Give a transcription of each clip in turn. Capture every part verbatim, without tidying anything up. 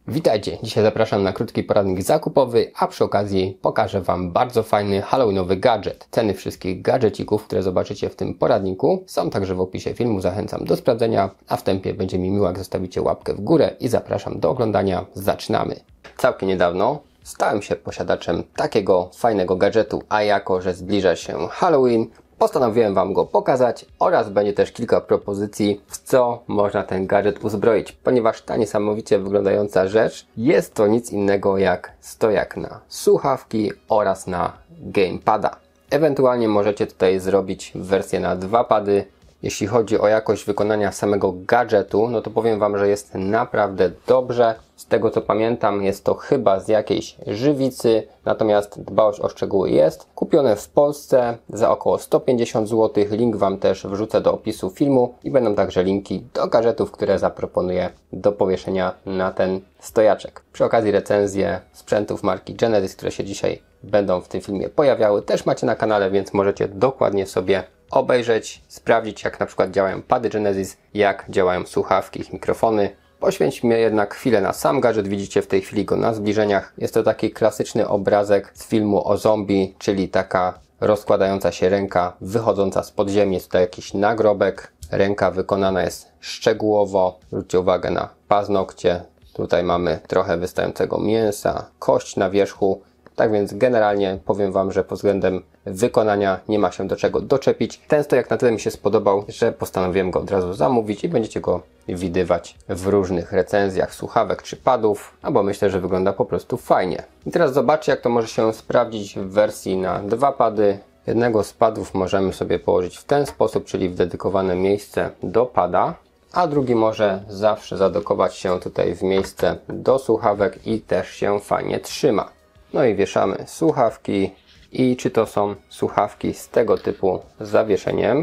Witajcie, dzisiaj zapraszam na krótki poradnik zakupowy, a przy okazji pokażę Wam bardzo fajny halloweenowy gadżet. Ceny wszystkich gadżecików, które zobaczycie w tym poradniku, są także w opisie filmu, zachęcam do sprawdzenia, a w tempie będzie mi miło, jak zostawicie łapkę w górę i zapraszam do oglądania. Zaczynamy! Całkiem niedawno stałem się posiadaczem takiego fajnego gadżetu, a jako że zbliża się Halloween, postanowiłem Wam go pokazać oraz będzie też kilka propozycji, w co można ten gadżet uzbroić, ponieważ ta niesamowicie wyglądająca rzecz jest to nic innego jak stojak na słuchawki oraz na gamepada. Ewentualnie możecie tutaj zrobić wersję na dwa pady. Jeśli chodzi o jakość wykonania samego gadżetu, no to powiem Wam, że jest naprawdę dobrze. Z tego co pamiętam, jest to chyba z jakiejś żywicy, natomiast dbałość o szczegóły jest. Kupione w Polsce za około sto pięćdziesiąt złotych. Link Wam też wrzucę do opisu filmu i będą także linki do gadżetów, które zaproponuję do powieszenia na ten stojaczek. Przy okazji recenzje sprzętów marki Genesis, które się dzisiaj będą w tym filmie pojawiały, też macie na kanale, więc możecie dokładnie sobie obejrzeć, sprawdzić, jak na przykład działają pady Genesis, jak działają słuchawki, ich mikrofony. Poświęćmy jednak chwilę na sam gadżet. Widzicie w tej chwili go na zbliżeniach. Jest to taki klasyczny obrazek z filmu o zombie, czyli taka rozkładająca się ręka wychodząca z podziemi. Jest tutaj jakiś nagrobek. Ręka wykonana jest szczegółowo. Zwróćcie uwagę na paznokcie. Tutaj mamy trochę wystającego mięsa, kość na wierzchu. Tak więc generalnie powiem Wam, że pod względem wykonania nie ma się do czego doczepić. Ten stojak na tyle mi się spodobał, że postanowiłem go od razu zamówić i będziecie go widywać w różnych recenzjach słuchawek czy padów, albo myślę, że wygląda po prostu fajnie. I teraz zobaczcie, jak to może się sprawdzić w wersji na dwa pady. Jednego z padów możemy sobie położyć w ten sposób, czyli w dedykowane miejsce do pada, a drugi może zawsze zadokować się tutaj w miejsce do słuchawek i też się fajnie trzyma. No i wieszamy słuchawki i czy to są słuchawki z tego typu zawieszeniem,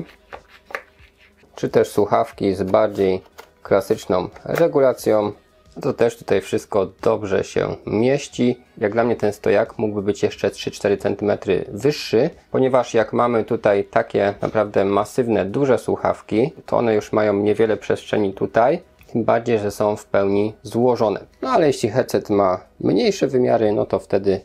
czy też słuchawki z bardziej klasyczną regulacją, to też tutaj wszystko dobrze się mieści. Jak dla mnie ten stojak mógłby być jeszcze trzy cztery centymetry wyższy, ponieważ jak mamy tutaj takie naprawdę masywne, duże słuchawki, to one już mają niewiele przestrzeni tutaj. Tym bardziej, że są w pełni złożone. No ale jeśli headset ma mniejsze wymiary, no to wtedy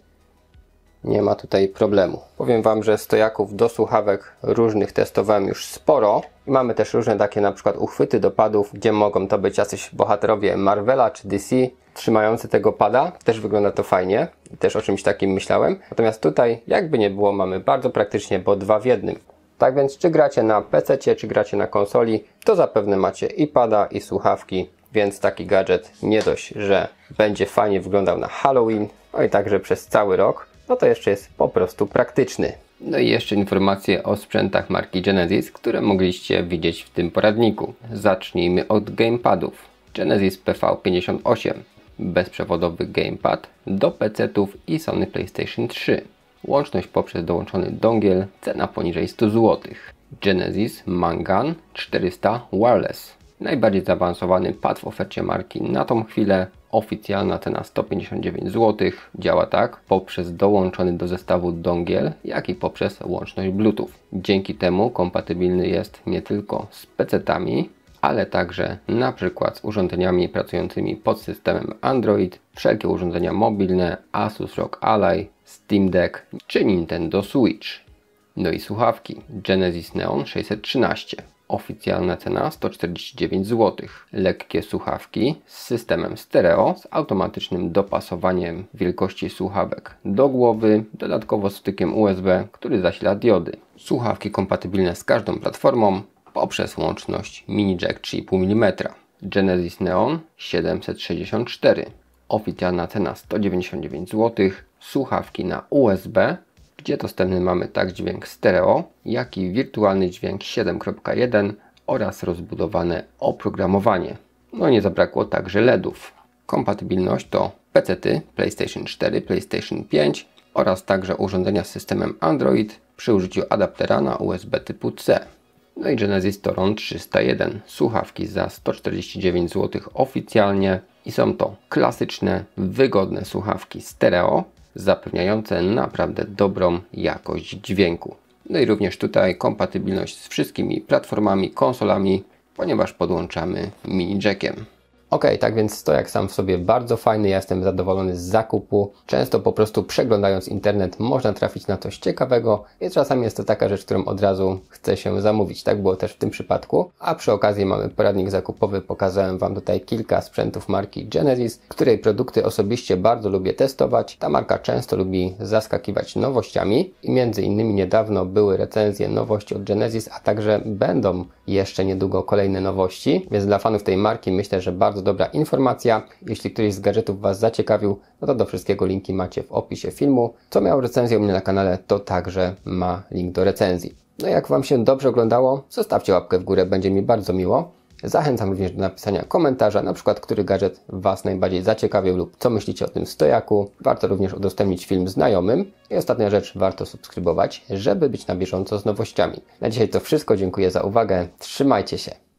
nie ma tutaj problemu. Powiem Wam, że stojaków do słuchawek różnych testowałem już sporo. I mamy też różne takie na przykład uchwyty do padów, gdzie mogą to być jacyś bohaterowie Marvela czy D C trzymający tego pada. Też wygląda to fajnie. I też o czymś takim myślałem. Natomiast tutaj jakby nie było, mamy bardzo praktycznie, bo dwa w jednym. Tak więc czy gracie na pececie, czy gracie na konsoli, to zapewne macie i pada, i słuchawki, więc taki gadżet nie dość, że będzie fajnie wyglądał na Halloween, no i także przez cały rok, no to jeszcze jest po prostu praktyczny. No i jeszcze informacje o sprzętach marki Genesis, które mogliście widzieć w tym poradniku. Zacznijmy od gamepadów. Genesis P V pięćdziesiąt osiem, bezprzewodowy gamepad do pecetów i Sony PlayStation trzy. Łączność poprzez dołączony dongiel, cena poniżej stu złotych. Genesis Mangan czterysta Wireless. Najbardziej zaawansowany pad w ofercie marki na tą chwilę. Oficjalna cena sto pięćdziesiąt dziewięć złotych. Działa tak poprzez dołączony do zestawu dongiel, jak i poprzez łączność Bluetooth. Dzięki temu kompatybilny jest nie tylko z pecetami, ale także na przykład z urządzeniami pracującymi pod systemem Android, wszelkie urządzenia mobilne, Asus R O G Ally, Steam Deck czy Nintendo Switch. No i słuchawki Genesis Neon sześćset trzynaście. Oficjalna cena sto czterdzieści dziewięć złotych. Lekkie słuchawki z systemem stereo z automatycznym dopasowaniem wielkości słuchawek do głowy, dodatkowo z wtykiem U S B, który zasila diody. Słuchawki kompatybilne z każdą platformą poprzez łączność mini jack trzy i pół milimetra. Genesis Neon siedemset sześćdziesiąt cztery. Oficjalna cena sto dziewięćdziesiąt dziewięć złotych. Słuchawki na U S B, gdzie dostępny mamy tak dźwięk stereo, jak i wirtualny dźwięk siedem kropka jeden oraz rozbudowane oprogramowanie. No nie zabrakło także LEDów. Kompatybilność to pecety PlayStation cztery, PlayStation pięć oraz także urządzenia z systemem Android przy użyciu adaptera na U S B typu C. No i Genesis Toron trzysta jeden. Słuchawki za sto czterdzieści dziewięć złotych oficjalnie i są to klasyczne, wygodne słuchawki stereo, zapewniające naprawdę dobrą jakość dźwięku. No i również tutaj kompatybilność z wszystkimi platformami, konsolami, ponieważ podłączamy mini jackiem. Ok, tak więc stojak sam w sobie bardzo fajny, ja jestem zadowolony z zakupu. Często po prostu przeglądając internet można trafić na coś ciekawego i czasami jest to taka rzecz, którą od razu chce się zamówić. Tak było też w tym przypadku. A przy okazji mamy poradnik zakupowy, pokazałem Wam tutaj kilka sprzętów marki Genesis, której produkty osobiście bardzo lubię testować. Ta marka często lubi zaskakiwać nowościami i między innymi niedawno były recenzje nowości od Genesis, a także będą jeszcze niedługo kolejne nowości, więc dla fanów tej marki myślę, że bardzo dobra informacja. Jeśli któryś z gadżetów Was zaciekawił, no to do wszystkiego linki macie w opisie filmu. Co miał recenzję u mnie na kanale, to także ma link do recenzji. No jak Wam się dobrze oglądało, zostawcie łapkę w górę, będzie mi bardzo miło. Zachęcam również do napisania komentarza, na przykład który gadżet Was najbardziej zaciekawił lub co myślicie o tym stojaku. Warto również udostępnić film znajomym. I ostatnia rzecz, warto subskrybować, żeby być na bieżąco z nowościami. Na dzisiaj to wszystko, dziękuję za uwagę, trzymajcie się.